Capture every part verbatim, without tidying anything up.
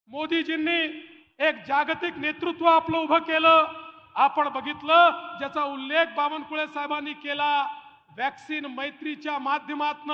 मोदीजींनी एक जागतिक नेतृत्व आपलं उभं केलं। आपण बघितलं ज्याचा उल्लेख बावनकुळे साहेबांनी केला। वॅक्सिन मैत्रीच्या माध्यमातून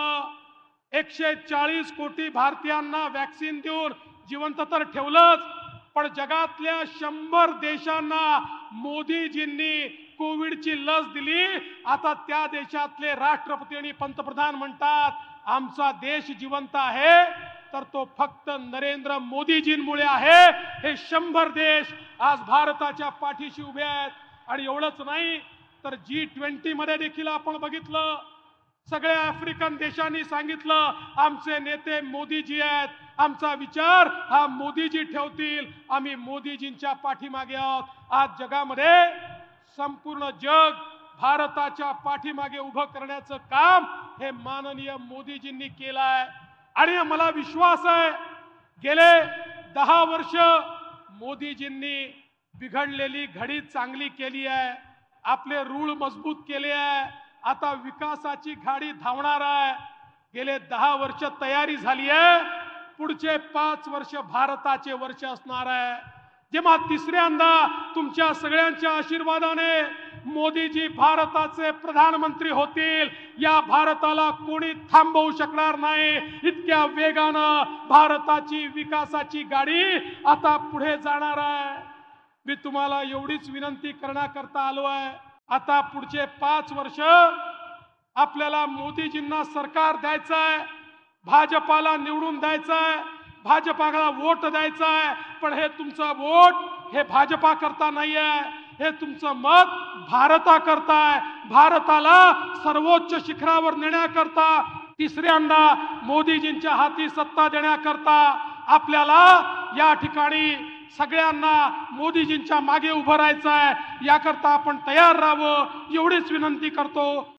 एकशे चाळीस कोटी भारतीयांना वॅक्सिन देऊन जिवंत तर ठेवलंच, पण जगातल्या शंभर देशांना मोदीजींनी कोविडची लस दिली। आता त्या देशातले राष्ट्रपती आणि पंतप्रधान म्हणतात आमचा देश जिवंत आहे तर तो फक्त नरेंद्र मोदीजींमुळे आहे। हे शंभर देश आज भारताच्या पाठीशी उभे आहेत। आणि एवढंच नाही तर जी ट्वेंटी मध्ये देखील आपण बघितलं, सगळ्या आफ्रिकन देशांनी सांगितलं आमचे नेते मोदीजी आहेत, आमचा विचार हा मोदीजी ठेवतील, आम्ही मोदीजींच्या पाठीमागे आहोत। आज जगामध्ये संपूर्ण जग भारताच्या पाठीमागे उभं करण्याचं काम हे माननीय मोदीजींनी केलं आहे। आणि मला विश्वास आहे गेले दहा वर्ष मोदीजींनी बिघडलेली घडी चांगली केली आहे, आपले रूळ मजबूत केले आहे। आता विकासाची गाडी धावणार आहे। गेले दहा वर्ष तयारी झाली आहे, पुढचे पाच वर्ष भारताचे वर्ष असणार आहे। जेव्हा तिसऱ्यांदा तुमच्या सगळ्यांच्या आशीर्वादाने मोदीजी भारताचे प्रधानमंत्री होतील, या भारताला कोणी थांबवू शकणार नाही। इतक्या वेगानं भारताची विकासाची गाडी आता पुढे जाणार आहे। मी तुम्हाला एवढीच विनंती करण्याकरता आलो आहे, आता पुढचे पाच वर्ष आपल्याला मोदीजींना सरकार द्यायचं आहे, भाजपाला निवडून द्यायचं आहे, भाजपाला वोट द्यायचा आहे। पण हे तुमचं वोट हे भाजपा करता नाही आहे, हे तुमचं मत भारता करता आहे। भारताला सर्वोच्च शिखरावर नेण्याकरता, तिसऱ्यांदा मोदीजींच्या हाती सत्ता देण्याकरता आपल्याला या ठिकाणी सगळ्यांना मोदीजींच्या मागे उभं राहायचं आहे। याकरता आपण तयार राहावं एवढीच विनंती करतो।